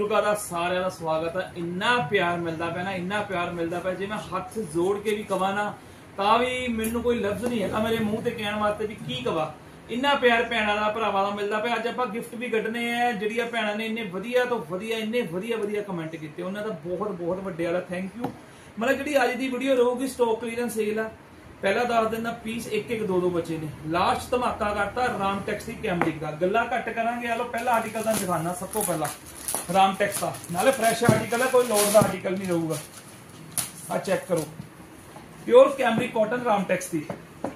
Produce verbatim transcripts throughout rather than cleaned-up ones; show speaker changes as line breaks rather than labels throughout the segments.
बुजुर्गों का सारे का स्वागत है। इन्ना प्यार मिलता पे ना, इन्ना प्यार मिलता पे जे मैं हाथ जोड़ के भी कवा ना तां भी मैनू कोई लफ्ज नहीं है मेरे मूँह से कहने वास्ते भी की कवा। इन्ना प्यार भैणों का भरावां दा मिलता पे। अज आपां गिफ्ट भी कड्ढने हैं जिहड़ियां भैणां ने इन्ने वधिया तो वधिया इन्ने वधिया वधिया कमेंट कीते, उन्हां दा बहुत बहुत वड्डे वाला थैंक यू। मतलब जिहड़ी अज दी वीडियो रहूगी स्टॉक क्लीयरेंस सेल आ। पहला दस दिन पीस एक एक दो दो बचे ने। लास्ट धमाका करता रामटेक्स की कैमरिक का। गल्लां घट करांगे। आ लो पहला आर्टिकल तुहानूं दिखाना। सब तो पहला रामटेक्स का, नाले फ्रैश आर्टिकल है, कोई लोड का आर्टिकल नहीं रहूगा। आ चेक करो, प्योर कैमरिक कॉटन रामटेक्स की।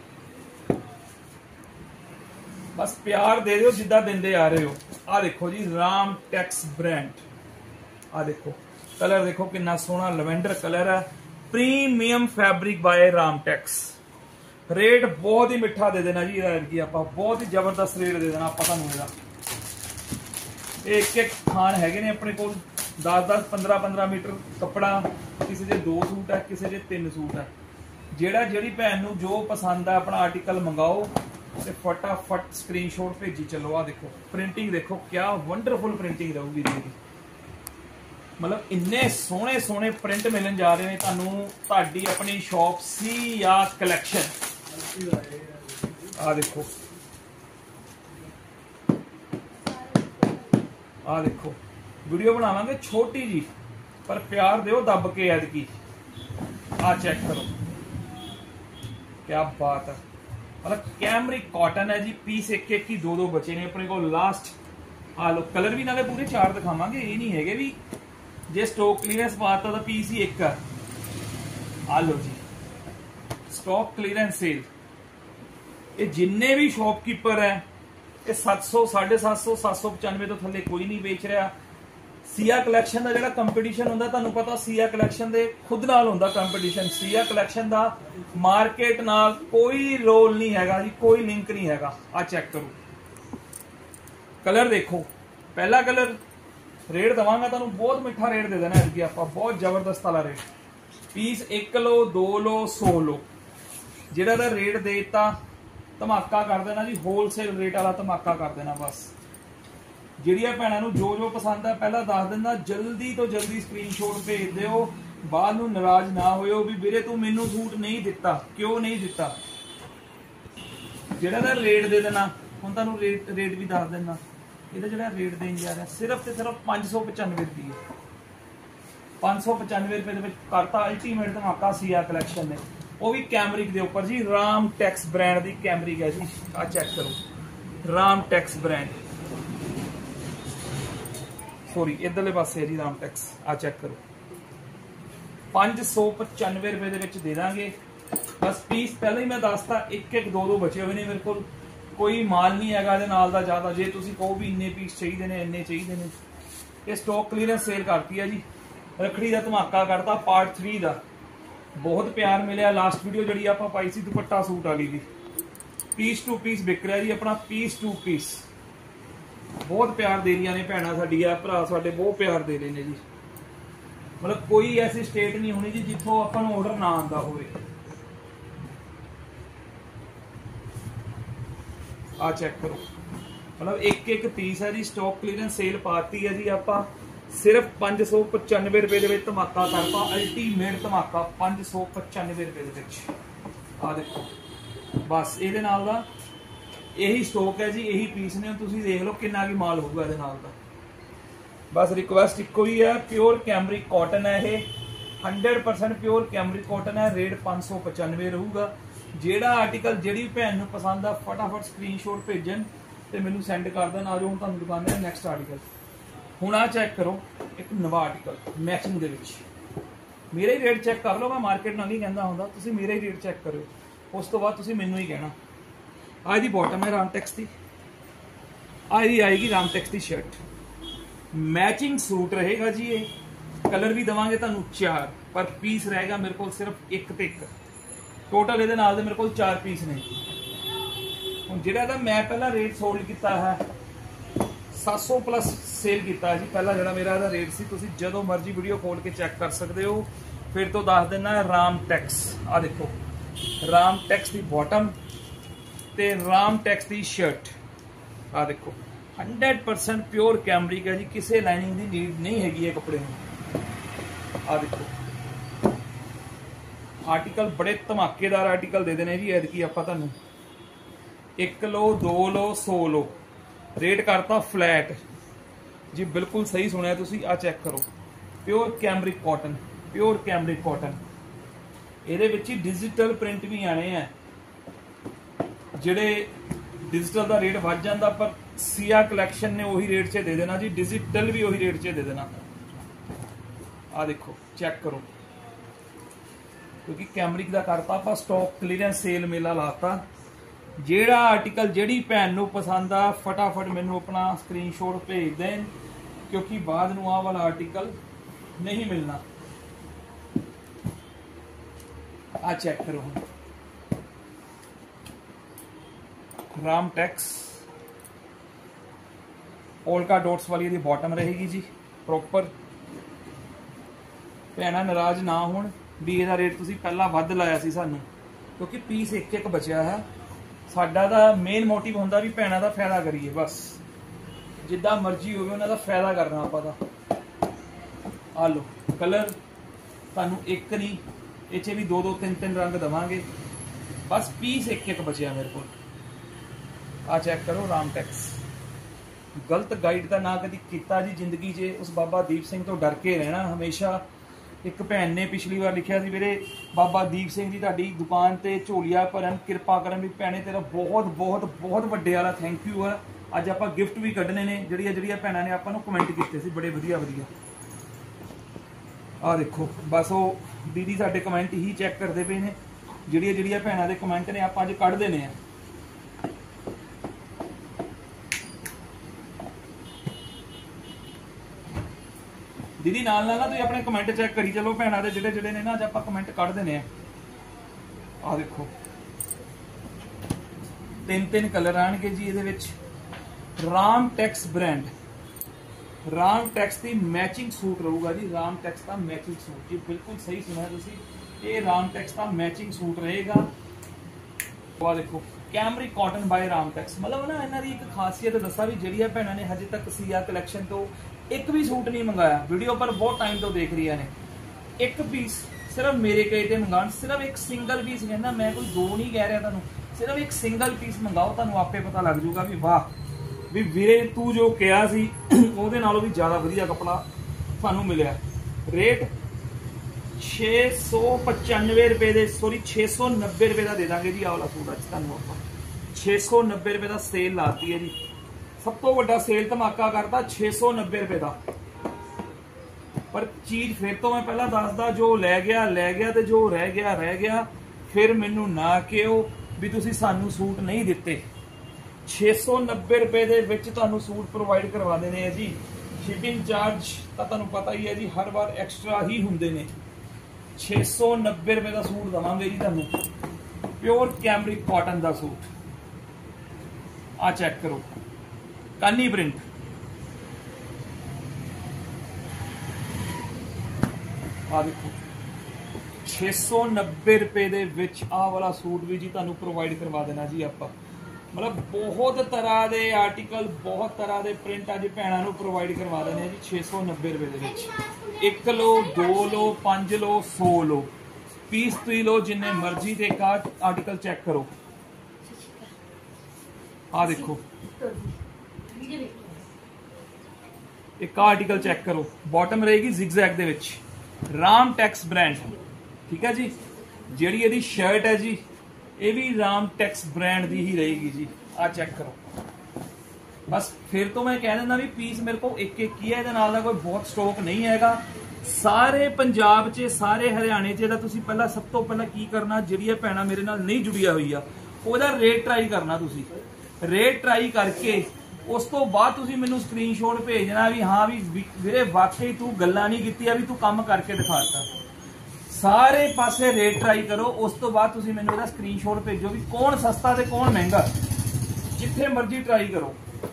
बस प्यार दे दो जिद्दां दिंदे आ रहे हो। आ देखो जी रामटेक्स ब्रांड। आ देखो कलर देखो कितना सोहना लैवेंडर कलर है। Premium fabric by Ramtex. Rate बहुत ही मिठा दे देना जी। की आप बहुत ही जबरदस्त रेट दे देना आप तुहानूं। एक एक थान हैगे ने अपने को दस दस पंद्रह पंद्रह मीटर कपड़ा। किसी के दो सूट है, किसी के तीन सूट है। जेड़ा जेड़ी भैन नूं जो पसंद है अपना आर्टिकल मंगाओ ते फटाफट स्क्रीनशॉट भेजी चलो। आ देखो प्रिंटिंग देखो क्या वंडरफुल प्रिंटिंग रहूगी जी। मतलब इन्ने सोहने सोहने प्रिंट मिलन जा रहे हैं तुहानूं तुहाडी अपनी शॉप सी या कलैक्शन। आ देखो आ देखो वीडियो बनावांगे छोटी जी पर प्यार दिओ दब के ऐदकी। आ चेक करो क्या बात है। मतलब कैमरिक कॉटन है जी। पीस एक एक की दो दो बचे ने अपने को लास्ट। आ लो कलर भी नाले पूरे चार दिखावांगे। ये नहीं है भी जे स्टॉक क्लीयरेंस पाता तो पीस ही एक है। आ लो जी स्टॉक क्लीयरेंस सेल। ये जिन्ने भी शॉपकीपर है ये सत्त सौ साढ़े सत्त सौ सत्त सौ पचानवे तो थले कोई नहीं बेच रहा। सिया कलैक्शन का जो कंपीटिशन होंदा तुहानूं पता, सिया कलैक्शन दे खुद नाल होंदा कंपीटिशन। सिया कलैक्शन का मार्केट नाल कोई रोल नहीं हैगा जी, कोई लिंक नहीं हैगा। आ चेक करो कलर देखो। पहला कलर रेट दवांगा तुहानूं बहुत मिठा रेट दे देना है। आप बहुत जबरदस्त वाला रेट। पीस एक लो दो लो सौ लो जेड़ा दा रेट देता धमाका कर देना जी। होलसेल रेट वाला धमाका कर देना। बस जिहड़ियां भैणां नूं जो जो पसंद है पहला दस दिन जल्दी तो जल्दी स्क्रीनशॉट भेज दिओ। बाद नूं नाराज ना होइओ भी वीरे तूं मैनूं सूट नहीं दिता, क्यों नहीं दिता। जिहड़ा दा रेट दे देना हुण तुहानूं रेट रेट भी दस देना। ਇਹਦਾ ਜਿਹੜਾ ਰੇਟ ਦੇਣ ਜਾ ਰਿਹਾ ਸਿਰਫ ਤੇ ਸਿਰਫ पाँच सौ पचानवे ਰੁਪਏ। पाँच सौ पचानवे ਰੁਪਏ ਦੇ ਵਿੱਚ ਕਰਤਾ ਅਲਟੀਮੇਟ ਧਮਾਕਾ ਸੀਆ ਕਲੈਕਸ਼ਨ ਨੇ। ਉਹ ਵੀ ਕੈਮਰਿਕ ਦੇ ਉੱਪਰ ਜੀ। ਰਾਮਟੈਕਸ ਬ੍ਰਾਂਡ ਦੀ ਕੈਮਰਿਕ ਹੈ ਜੀ। ਆ ਚੈੱਕ ਕਰੋ ਰਾਮਟੈਕਸ ਬ੍ਰਾਂਡ। ਸੌਰੀ ਇਧਰਲੇ ਪਾਸੇ ਹੈ ਜੀ ਰਾਮਟੈਕਸ। ਆ ਚੈੱਕ ਕਰੋ पाँच सौ पचानवे ਰੁਪਏ ਦੇ ਵਿੱਚ ਦੇ ਦਾਂਗੇ। ਬਸ ਪੀਸ ਪਹਿਲਾਂ ਹੀ ਮੈਂ ਦੱਸਤਾ ਇੱਕ ਇੱਕ ਦੋ ਦੋ ਬਚੇ ਹੋਏ ਨੇ ਮੇਰੇ ਕੋਲ। कोई माल नहीं है नाल दा ज़्यादा। जे तुसीं कहो भी इन्ने पीस चाहिए ने इन्ने चाहिए ने। ये स्टॉक क्लीयरेंस सेल करती है जी। रखड़ी का धमाका करता पार्ट थ्री का। बहुत प्यार मिले। लास्ट वीडियो जी आप पाई सी दुपट्टा सूट वाली दी। पीस टू पीस बिक रहा जी अपना। पीस टू पीस बहुत प्यार दे रही ने भैणां साडियां भरा साडे बहुत प्यार दे रहे हैं जी। मतलब कोई ऐसी स्टेट नहीं होनी जी जिथों आपां नूं ऑर्डर ना आंदा होवे। आ चेक करो मतलब एक एक पीस है जी। स्टॉक क्लीयरेंस सेल पाती है जी। आप सिर्फ पाँच सौ पचानवे रुपए दे विच धमाका करता अल्टीमेट धमाका। पाँच सौ पचानवे रुपए दे विच। आ देखो बस ये नाल दा यही स्टॉक है जी। यही पीस ने तुसीं देख लो कितना की माल होगा इहदे नाल दा। बस रिक्वेस्ट इक्को ही है प्योर कैमरिक कॉटन है। ये hundred percent pure cambric cotton है। रेट पाँच सौ पचानवे रहूगा। ਜਿਹੜਾ ਆਰਟੀਕਲ ਜਿਹੜੀ ਭੈਣ ਨੂੰ ਪਸੰਦ ਆ ਫਟਾਫਟ ਸਕਰੀਨਸ਼ਾਟ ਭੇਜਣ ਤੇ ਮੈਨੂੰ ਸੈਂਡ ਕਰ ਦੇਣ। ਆ ਜਾਓ ਹੁਣ ਤੁਹਾਨੂੰ ਦਿਖਾਉਂਦੇ ਆ ਨੈਕਸਟ ਆਰਟੀਕਲ। ਹੁਣ ਆ ਚੈੱਕ ਕਰੋ ਇੱਕ ਨਵਾਂ ਆਰਟੀਕਲ ਮੈਚਿੰਗ ਦੇ ਵਿੱਚ। ਮੇਰਾ ਹੀ ਰੇਟ ਚੈੱਕ ਕਰ ਲਓ। ਮੈਂ ਮਾਰਕੀਟ ਨਾਲ ਨਹੀਂ ਕਹਿੰਦਾ ਹੁੰਦਾ, ਤੁਸੀਂ ਮੇਰਾ ਹੀ ਰੇਟ ਚੈੱਕ ਕਰਿਓ। ਉਸ ਤੋਂ ਬਾਅਦ ਤੁਸੀਂ ਮੈਨੂੰ ਹੀ ਕਹਿਣਾ। ਆ ਇਹਦੀ ਬਾਟਮ ਹੈ ਰਾਮਟੈਕਸ ਦੀ। ਆ ਇਹਦੀ ਆਏਗੀ ਰਾਮਟੈਕਸ ਦੀ ਸ਼ਰਟ। ਮੈਚਿੰਗ ਸੂਟ ਰਹੇਗਾ ਜੀ। ਇਹ ਕਲਰ ਵੀ ਦੇਵਾਂਗੇ ਤੁਹਾਨੂੰ ਚਾਰ ਪਰ ਪੀਸ ਰਹੇਗਾ ਮੇਰੇ ਕੋਲ ਸਿਰਫ ਇੱਕ ਤੇ ਇੱਕ। टोटल ये मेरे को चार पीस ने। हम जो मैं पहला रेट सोल्ड किया है सात सौ प्लस सेल किया जी। पहला जो मेरा रेट से तुम जो मर्जी वीडियो खोल के चेक कर सकते हो। फिर तो दस देना रामटेक्स। आ देखो रामटेक्स की बॉटम ते रामटेक्स की शर्ट। आ देखो हंड्रेड परसेंट प्योर कैमरिक है जी, किसी लाइनिंग की नीड नहीं हैगी है कपड़े में। आ देखो आर्टिकल बड़े धमाकेदार आर्टिकल दे देने जी ऐतकी आपां तुहानूं। एक लो दो लो सौ लो, रेट करता फ्लैट जी, बिल्कुल सही सुनिया तुसीं। आ चेक करो pure cambric cotton, pure cambric cotton. ਇਹਦੇ ਵਿੱਚ ਹੀ डिजिटल प्रिंट भी आने हैं, ਜਿਹੜੇ डिजिटल का रेट ਵੱਧ ਜਾਂਦਾ, पर सिया कलैक्शन ने उही रेट 'ਚ दे देना जी, डिजिटल भी उही रेट 'ਚ दे देना। आ देखो चेक करो, क्योंकि कैमरिक का करता आप स्टॉक क्लीयरेंस सेल मेला लाता। ਜਿਹੜਾ आर्टिकल ਜਿਹੜੀ ਭੈਣ ਨੂੰ पसंद आ फटाफट मैनू अपना स्क्रीनशॉट भेज दें, क्योंकि बाद में आह वाला आर्टिकल नहीं मिलना। आ चेक करो राम टैक्स पोल्का डॉट्स वाली दी बॉटम रहेगी जी प्रॉपर। भैणा नाराज ना होण भी ਇਹਦਾ रेट तुसीं पहला वध लाया सी सानू, क्योंकि पीस एक एक बचिया है। साडा दा मेन मोटिव हुंदा भी भैणा दा फायदा करिए, बस जिद्दां मर्जी होवे उन्हां दा फायदा करना आपां दा। आ लो कलर तुहानू एक नहीं, इचे भी दो दो तीन तीन रंग देवांगे, बस पीस एक एक बचिया मेरे को। आ चेक करो राम टैक्स। गलत गाइड का ना कभी किया जी जिंदगी च, उस बाबा दीप सिंह तो डर के रहना हमेशा। एक भैन ने पिछली बार लिखा सी, मेरे बाबा दीप सिंह जी तुहाडी दुकान ते झोलिया भरन किरपा करन, भी भैने तेरा बहुत बहुत बहुत वड्डे वाला थैंक यू है। अज आपां गिफ्ट भी कढने ने, जिहड़ियां जिहड़ियां भैणां ने आपां नूं कमेंट कीते सी बड़े वधिया वधिया। आ देखो बस वो दीदी साडे कमेंट ही चैक करते पे ने, जिहड़ियां जिहड़ियां भैणां दे कमेंट ने आपां अज कढ देने आ। दीदी नाल नाल ना तुसीं अपने कमेंट चेक करी चलो भैणां दे जिहड़े जिहड़े ने ना, अज आपां कमेंट कढ देने आ। आ देखो तीन तीन कलर आएंगे जी इहदे विच। Ramtex brand, Ramtex की मैचिंग सूट रहूगा जी, राम टैक्स का मैचिंग सूट जी, बिल्कुल सही सुना तुसीं, ये राम टैक्स का मैचिंग सूट रहेगा। आ देखो cambric cotton by Ramtex, मतलब ना इन्हां दी एक खासियत दसा भी, जिहड़ियां भैणां ने हजे तक सिया कलैक्शन तो एक भी सूट नहीं मंगाया, वीडियो पर बहुत टाइम तो देख रही ने, एक पीस सिर्फ मेरे कहे ते मंगाण, सिर्फ एक सिंगल पीस कहना, मैं कोई दो नहीं कह रहा तुहानूं, सिर्फ एक सिंगल पीस मंगाओ, तुहानूं आपे पता लग जूगा भी वाह भी वीरे तू जो कहा सी ਉਹਦੇ ਨਾਲੋਂ भी ज़्यादा ਵਧੀਆ कपड़ा ਸਾਨੂੰ मिलिया। रेट छे सौ पचानवे रुपए दे, सॉरी छे सौ नब्बे रुपए का दे देंगे जी। आ वाला सूट अज तुहानूं आपां छे सौ नब्बे रुपए का सेल लाती है जी, सब तो वड्डा सेल धमाका करता छे सौ नब्बे रुपए का। पर चीज फिर तो मैं पहला दसदा, जो लै गया लै गया ते जो रह गया रह गया। फिर मैनू ना कहो भी तुसीं सानू सूट नहीं दिते। छे सौ नब्बे रुपए दे विच तुहानू सूट प्रोवाइड करवा देने हैं जी। शिपिंग चार्ज तो तुहानू पता ही है जी, हर बार एक्सट्रा ही हुंदे ने। छे सौ नब्बे रुपए का सूट देवांगे जी तुहानू, प्योर कैमरिक कॉटन का सूट। आ चेक करो कानी प्रिंट, आ देखो छे सौ नब्बे रुपए दे विच आ वाला सूट भी जी तुहानू प्रोवाइड करवा देना जी आपां। मतलब बहुत तरह के आर्टिकल, बहुत तरह के प्रिंट अज भैणां नूं प्रोवाइड करवा देने जी छे सौ नब्बे रुपए दे विच। एक लो दो लो पांच लो सौ लो, पीस तुसीं लो जिन्ने मर्जी। ते एक आर्टिकल चेक करो, आ देखो एक आर्टिकल चेक करो, बॉटम रहेगी जिगजैग दे विच, राम टैक्स ब्रांड, ठीक है जी। जिहड़ी इहदी शर्ट है जी, ये भी राम टैक्स ब्रांड की ही रहेगी जी। आ चेक करो, बस फिर तो मैं कह देना भी पीस मेरे को एक एक ही है, इहदे नाल दा कोई बहुत स्टॉक नहीं हैगा। सारे पंजाब च, सारे हरियाणे च दा तुसीं पहला सब तो पहला की करना, जिहड़ियां भैणां मेरे नाल नहीं जुड़िया हुई आ, ओहदा रेट ट्राई करना। तुसीं रेट ट्राई करके उस तो बाद तुसीं मैनूं स्क्रीनशॉट भेजना भी हाँ भी वीरे वाकई तू गल्लां नहीं कीतियां, भी तू काम करके दिखाता। सारे पासे रेट ट्राई करो, उस तो बाद तुसीं मैनूं इहदा स्क्रीनशॉट भेजो भी कौन सस्ता ते कौन महंगा, जिथे मर्जी ट्राई करो।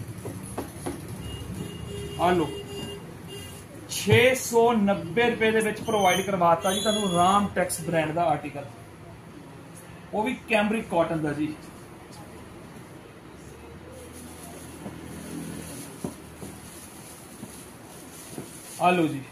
आ लो छे सौ नब्बे रुपए दे विच प्रोवाइड करवाता जी तुहानूं राम टैक्स ब्रांड का आर्टिकल, वो भी कैमरिक कॉटन का जी। आ लो जी,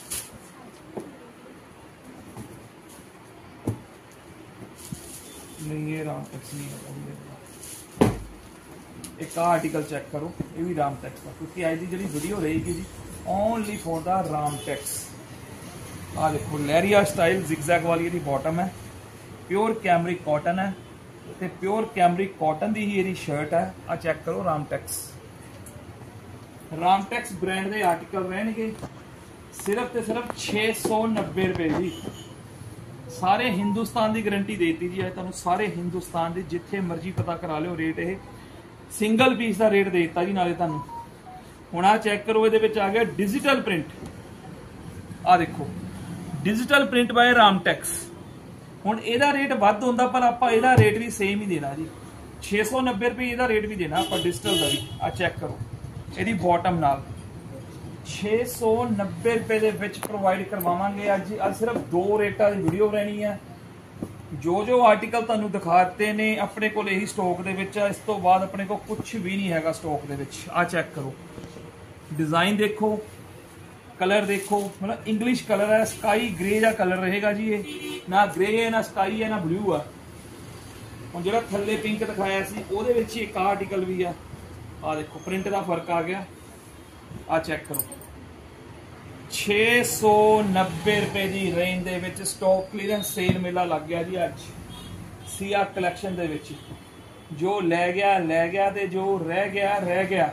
नहीं ये रामटेक्स नहीं है। एक आर्टिकल चेक करो, ये भी रामटेक्स का, क्योंकि आज की जी वीडियो रहेगी जी ओनली फॉर द रामटेक्स। आ देखो लहरिया स्टाइल जिगजैग वाली ये बॉटम है, प्योर कैमरिक कॉटन है, तो प्योर कैमरिक कॉटन की ही ये शर्ट है। आ चेक करो रामटेक्स, रामटेक्स ब्रांड के आर्टिकल रहने सिर्फ तो सिर्फ छे सौ नब्बे रुपए जी। सारे हिंदुस्तान की गारंटी देती जी तुम, सारे हिंदुस्तान की जिथे मर्जी पता करा लो रेट, ये सिंगल पीस का रेट देता जी। नाले तुम हुण आ चेक करो, ये आ गया डिजिटल प्रिंट। आ देखो डिजिटल प्रिंट बाय रामटेक्स। हुण एदा रेट वध हुंदा, पर आपां एदा रेट भी सेम ही देना जी, छे सौ नब्बे रुपये एदा रेट भी देना आपां डिजिटल का भी। आ चेक करो ਇਹਦੀ बॉटम नाल छे सौ नब्बे रुपए ਦੇ ਵਿੱਚ प्रोवाइड करवावांगे। ਅੱਜ ਅੱਜ सिर्फ दो रेटा की वीडियो रहनी है। जो जो आर्टिकल ਤੁਹਾਨੂੰ ਦਿਖਾਤੇ ਨੇ ਆਪਣੇ ਕੋਲ ਇਹੀ ਸਟਾਕ ਦੇ ਵਿੱਚ ਆ, ਇਸ ਤੋਂ ਬਾਅਦ ਆਪਣੇ ਕੋਲ ਕੁਝ ਵੀ ਨਹੀਂ ਹੈਗਾ ਸਟਾਕ ਦੇ ਵਿੱਚ। ਆ ਚੈੱਕ ਕਰੋ डिजाइन देखो, कलर देखो, मतलब इंग्लिश कलर है, स्काई ग्रे का कलर रहेगा जी। ये ना ग्रे है ना स्काई है ना ब्लू है। ਹੁਣ ਜਿਹੜਾ ਥੱਲੇ ਪਿੰਕ ਦਿਖਾਇਆ ਸੀ ਉਹਦੇ ਵਿੱਚ ਇੱਕ ਆਰਟੀਕਲ ਵੀ ਆ। ਆ ਦੇਖੋ ਪ੍ਰਿੰਟ ਦਾ ਫਰਕ ਆ ਗਿਆ। ਆ ਚੈੱਕ ਕਰੋ छे सौ नब्बे रुपए की रेंज ਦੇ ਵਿੱਚ ਸਟਾਕ ਕਲੀਅਰੈਂਸ ਸੇਲ ਮੇਲਾ ਲੱਗ ਗਿਆ ਜੀ ਅੱਜ ਸੀਆ ਕਲੈਕਸ਼ਨ ਦੇ ਵਿੱਚ। ਜੋ ਲੈ ਗਿਆ ਲੈ ਗਿਆ ਤੇ ਜੋ ਰਹਿ ਗਿਆ ਰਹਿ ਗਿਆ।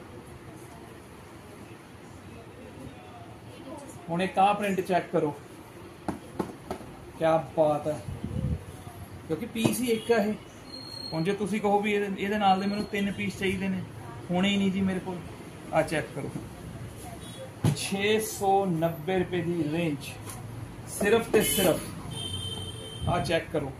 ਹੁਣ एक आ प्रिंट चेक करो, क्या बात है, क्योंकि पीस ही एक है। ਹੁਣ ਜੇ ਤੁਸੀਂ ਕਹੋ ਵੀ ਇਹਦੇ ਨਾਲ ਦੇ ਮੈਨੂੰ ਤਿੰਨ ਪੀਸ ਚਾਹੀਦੇ ਨੇ, ਹੋਣੇ ਹੀ ਨਹੀਂ ਜੀ ਮੇਰੇ ਕੋਲ। ਆ ਚੈੱਕ ਕਰੋ छे सौ नब्बे रुपए की रेंज सिर्फ ते सिर्फ। आ चेक करो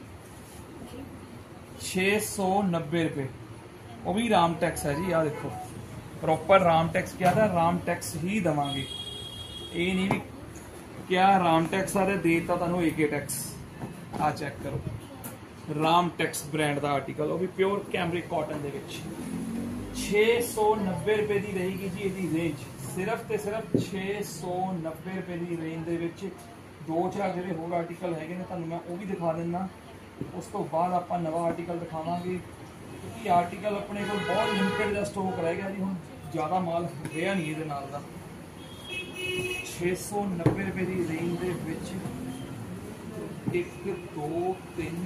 छे सौ नब्बे रुपए, वो भी रामटेक्स है जी। आ देखो प्रॉपर रामटेक्स क्या था, रामटेक्स ही देवांगे। ये नहीं भी क्या रामटेक्स आ देता तुहानू एके टैक्स। आ चेक करो रामटेक्स ब्रांड का आर्टिकल, वो भी प्योर कैमरिक कॉटन दे विच छे सौ नब्बे रुपए की रहेगी जी इसकी रेंज। सिर्फ तो सिर्फ छे सौ नब्बे रुपए की रेंज दे विच दो चार जो होर आर्टिकल है तुहानू मैं वो भी दिखा देना। उस तो बाद आप नवा आर्टिकल दिखावांगे, क्योंकि आर्टिकल अपने को बहुत लिमिटेड का स्टॉक रह गया जी। हुण ज़्यादा माल रहा नहीं ये नाल दा। छे सौ नब्बे रुपए की रेंज दे विच एक दो तीन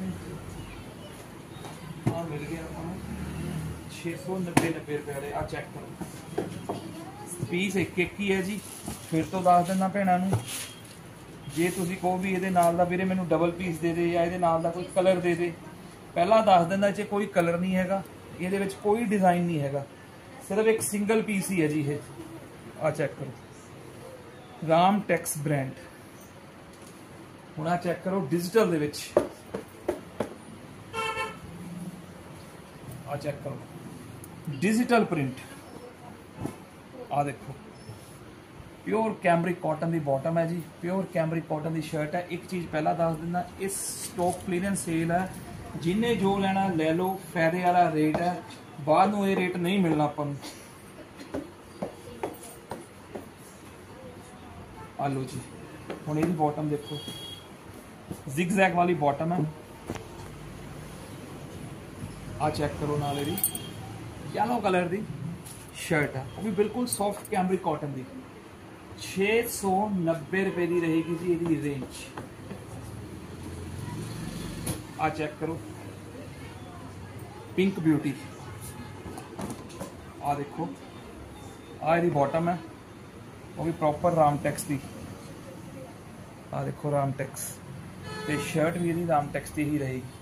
हाँ मिल गया आपको छे सौ नब्बे नब्बे रुपए वाले। आ चेक करो पीस एक एक ही है जी। फिर तो दस देना भैनों नूं, जे तुसीं कहो भी ये नाल दा वीरे मैनूं डबल पीस दे दे या ये नाल दा कोई कलर दे दे, पहला दस देना च कोई कलर नहीं हैगा, ये कोई डिज़ाइन नहीं हैगा, सिर्फ एक सिंगल पीस ही है जी ये। आ चेक करो रामटेक्स ब्रांड। हुण आ चेक करो डिजिटल दे विच। आ चेक करो डिजिटल प्रिंट। आ देखो प्योर कैमरिक कॉटन की बॉटम है जी, प्योर कैमरिक कॉटन की शर्ट है। एक चीज़ पहला दस देना, इस स्टॉक क्लीयरेंस सेल है, जिन्हें जो लेना ले लो, फायदे वाला रेट है, बाद में ये रेट नहीं मिलना अपन। आ लो जी हुण इसकी बॉटम देखो, जिगजैग वाली बॉटम है। आ चेक करो नाल इहदी येलो कलर की शर्ट है, वो भी बिल्कुल सॉफ्ट कैमरिक कॉटन की। छे सौ नब्बे रुपए की रहेगी जी इसकी रेंज। आ चेक करो पिंक ब्यूटी। आ देखो आ इसकी बॉटम है, वो भी प्रॉपर रामटेक्स की। आ देखो रामटेक्स ते शर्ट भी इसकी रामटेक्स की ही रहेगी।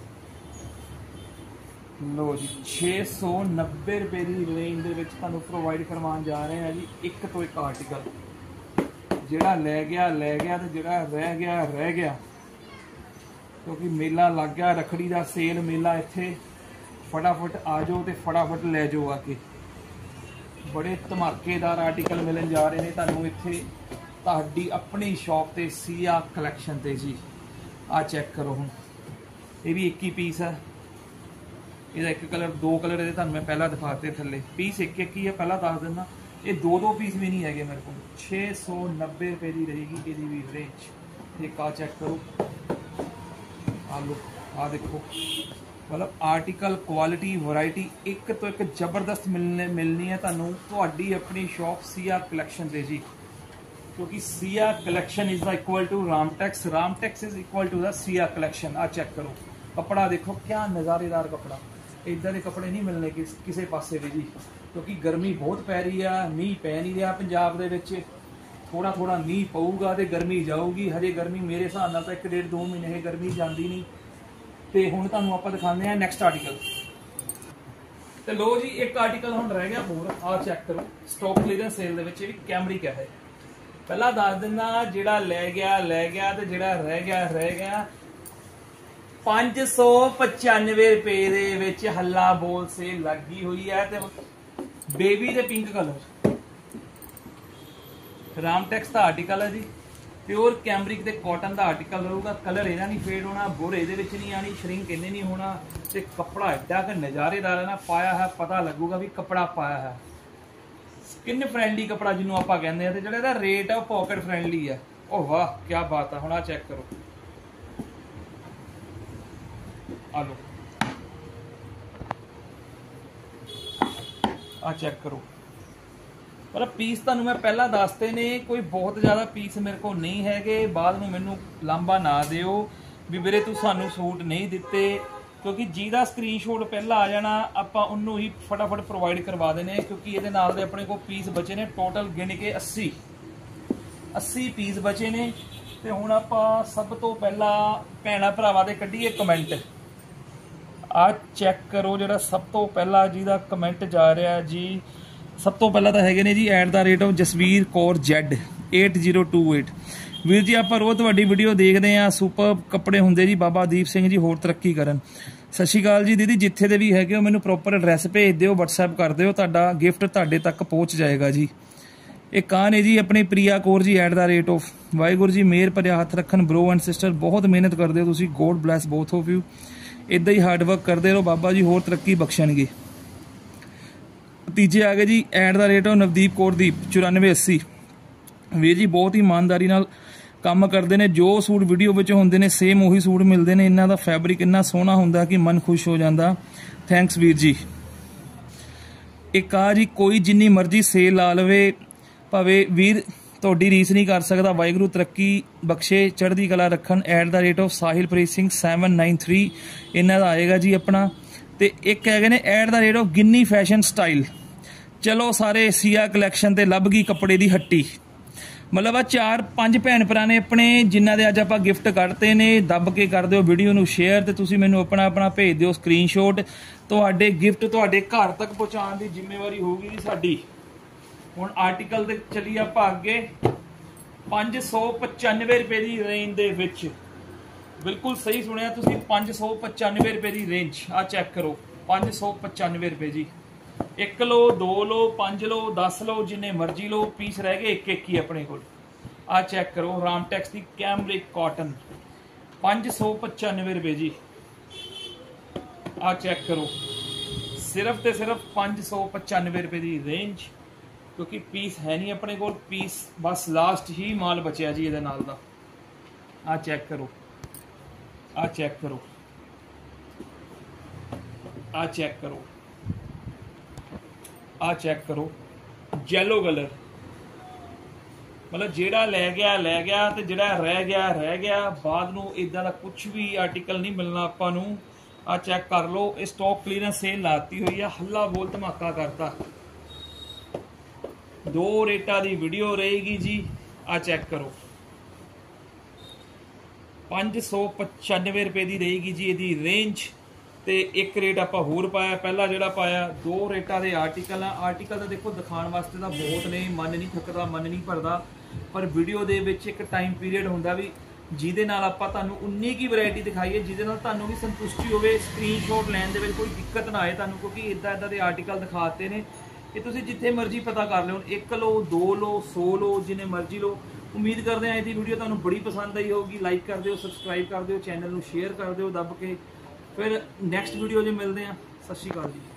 लो जी छे सौ नब्बे रुपए की रेंज के तुहानू प्रोवाइड करवाने जा रहे हैं जी एक तो एक आर्टिकल। जिहड़ा लै गया लै गया तो जिहड़ा रह गया रह गया, क्योंकि मेला लग गया रखड़ी का सेल मेला। इत्थे फटाफट आ जाओ तो फटाफट लै जाओ आके। बड़े धमाकेदार आर्टिकल मिलन जा रहे हैं तुहानू इत्थे तुहाडी अपनी शॉप ते सीया कलैक्शन ते जी। आ चेक करो हुण ये भी एक ही पीस है। ਇਹਦਾ एक कलर दो कलर ये मैं पहला दिखाते थले पीस एक एक ही है। पहला दस देना ये दो दो पीस भी नहीं है मेरे को। छे सौ नब्बे रुपए की रहेगी ये भी रेंज। एक आ चेक करो, आ लो, आ देखो, मतलब आर्टिकल क्वालिटी वैरायटी एक तो एक जबरदस्त मिलने मिलनी है तुहानू तुहाडी अपनी शॉप सिया कलैक्शन दे जी, क्योंकि Siya collection is the equal to Ramtex, Ramtex is equal to the Siya collection. आ चेक करो कपड़ा देखो क्या नज़ारेदार कपड़ा, इधर के कपड़े नहीं मिलने किस किसी पासे भी जी, क्योंकि गर्मी बहुत पै रही है, मीह पै नहीं रहा पंजाब दे विच, थोड़ा थोड़ा मीह पऊगा तो गर्मी जाऊगी। हजे गर्मी मेरे हिसाब नाल तो एक डेढ़ दो महीने गर्मी जाती नहीं। तो हुण तुहानूं आपां दिखाने नैक्सट आर्टिकल। तो लो जी एक आर्टिकल हुण रह गया होर, आ चेक करो स्टॉक क्लीयरेंस सेल दे विच भी कैमरिक है। पहला दस दिना जिहड़ा लै गया लै गया तो जिहड़ा रह गया रह गया। पाँच सौ पचानवे रुपए दे विच हल्ला बोल सेल लगी हुई है। तो बेबी दे पिंक कलर रामटेक्स का आर्टिकल है जी, प्योर कैमरिक दे कॉटन का आर्टिकल रहूगा। कलर इहदा नहीं फेड होना, बुर इहदे विच नहीं आनी, श्रिंक इन्ने नहीं होना। ते कपड़ा एडा कि नज़ारेदार है ना, पाया है पता लगूगा भी कपड़ा पाया है। स्किन फ्रेंडली कपड़ा जिन्होंने आप कहते हैं, जो इसका रेट है पॉकेट फ्रेंडली है। ओह वाह क्या बात है। हुण आ चेक करो, आ लो, आ चेक करो। पर पीस तुहानूं मैं पहला दसते ने, कोई बहुत ज़्यादा पीस मेरे को नहीं है। बाद में मैनू लांबा ना दिओ भी वीरे तू सानू सूट नहीं दिते, क्योंकि जिहदा स्क्रीनशॉट पहला आ जाना आपां उन्नू ही फटाफट प्रोवाइड करवा देने। क्योंकि ये नाल दे अपने को पीस बचे ने टोटल गिन के अस्सी अस्सी पीस बचे ने। तो हुण आपां सब तो पहला भैणां भरावां दे कड्ढीए कमेंट। आ चेक करो जिहड़ा सब तो पहला जिहदा कमेंट जा रहा जी, सब तो पहला तो है ने जी at the rate of Jasveer Kaur Z eight zero two eight. वीर जी आप रोज़ तुहाडी वीडियो देखते हैं, सुपर कपड़े होंगे जी, बाबा दीप सिंह जी होर तरक्की करन। सत श्री अकाल जी दीदी, जिथे दे भी है हो मैनू प्रॉपर एड्रैस भेज दिओ, वट्सएप कर दिओ, तुहाडा गिफ्ट तुहाडे तक पहुँच जाएगा जी। एक कहा ने जी अपनी Priya Kaur ji at the rate of. Waheguru ji मेहर भरिया हथ रखन ब्रो एंड सिस्टर, बहुत मेहनत करते हो तुसीं, God bless both of you. इदा ही हार्डवर्क करते रहो, बाबा जी होर तरक्की बख्शणगे। तीजे आ गए जी at the rate of Navdeep Kaurdeep चौरानवे अस्सी। वीर जी बहुत ही ईमानदारी नाल काम करते हैं, जो सूट वीडियो में होंगे ने सेम उही सूट मिलते हैं। इन्हों का फैब्रिक इन्ना सोहना होंगे कि मन खुश हो जाता। थैंक्स वीर जी। एक आ जी कोई जिन्नी मर्जी सेल ला लवे भावे वीर तुहाडी रीस नहीं कर सकता, वाहिगुरू तरक्की बख्शे चढ़दी कला रखन। At the rate of Sahil Preet Singh seven nine three इन्हों का आएगा जी अपना। तो एक है ने at the rate of Ginni fashion style. चलो सारे सिया कलैक्शन ते लभ गई कपड़े की हट्टी। मतलब आ चार पांच भैन भरा ने अपने जिन्हों के अज आप गिफ्ट करते ने, दब के कर दो वीडियो नू शेयर, तो तुसीं मैनू अपना अपना भेज दिओ स्क्रीनशॉट। तुहाडे गिफ्ट तुहाडे घर तक पहुँचाने की जिम्मेवारी होगी जी साडी। हुण आर्टिकल ते चलीए आपां अगे। पाँच सौ पचानवे रुपए की रेंज दे विच, बिल्कुल सही सुनिया तुसीं, पाँच सौ पचानवे रुपए की रेंज। आ चेक करो पाँच सौ पचानवे रुपए जी। एक लो, दो लो, पांच लो, दस लो, जिन्ने मर्जी लो, पीस रह गए एक एक ही अपने को। आ चेक करो रामटेक्स की कैमरिक कॉटन पाँच सौ पचानवे रुपए जी। आ चेक करो सिर्फ तो सिर्फ पाँच सौ पचानवे रुपए की रेंज, क्योंकि पीस है नहीं अपने को, पीस बस लास्ट ही माल बचया जी ये नाल दा। आ चेक करो, आ चेक करो, आ चेक करो, आ चेक करो येलो कलर। मतलब जेड़ा लै गया लै गया, तो जेड़ा रह गया रह गया। बाद नूं इदां दा कुछ भी आर्टिकल नहीं मिलना आपां नूं। आ चेक कर लो, इस स्टॉक क्लीयरेंस सेल लाती हुई है, हल्ला बोल धमाका करता। दो रेटा की वीडियो रहेगी जी। आ चेक करो पाँच सौ पचानवे रुपए की रहेगी जी यदी रेंज। तो एक रेट आप होर पाया, पहला जोड़ा पाया दो रेटा के आर्टिकल है। आर्टिकल तो देखो दिखाने वास्ते तो बहुत ने, मन नहीं थकता मन नहीं भरता, पर वीडियो दे विच एक टाइम पीरियड होंदा भी जिहदे नाल आपां तुहानूं उन्नी की वैरायटी दिखाईए जिहदे नाल तुहानूं भी संतुष्टि होवे, स्क्रीनशॉट लैण दे विच कोई दिक्कत ना आए तुहानूं, क्योंकि इदां इदां दे आर्टिकल दिखाते ने कि तुसीं जिथे मर्जी पता कर लो, एक लो, दो लो, सौ लो, जिन्ने मर्जी लो। उम्मीद करते हैं इहदी वीडियो तुहानूं बड़ी पसंद आई होगी। लाइक कर दिओ, सबसक्राइब कर दिओ, चैनल नूं शेयर कर दिओ दब के। फिर नैक्सट वीडियो जो मिलते हैं। सत श्री अकाल जी।